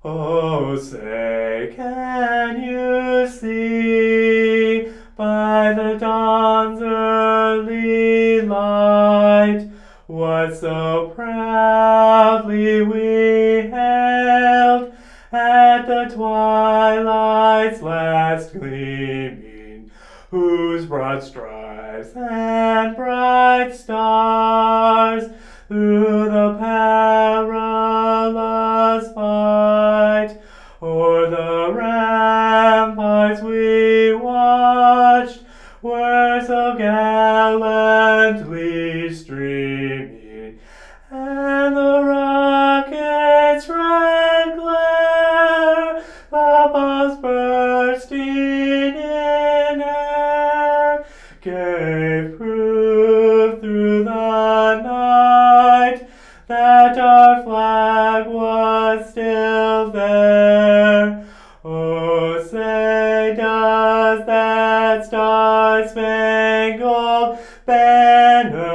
Oh, say, can you see by the dawn's early light what so proudly we hailed at the twilight's last gleaming, whose broad stripes and bright stars through the perilous fight o'er the ramparts we watched were so gallantly streaming, and the rocket's red glare, the bombs bursting in air, gave proof through the night that our flag was still there. Oh, say, does that star-spangled banner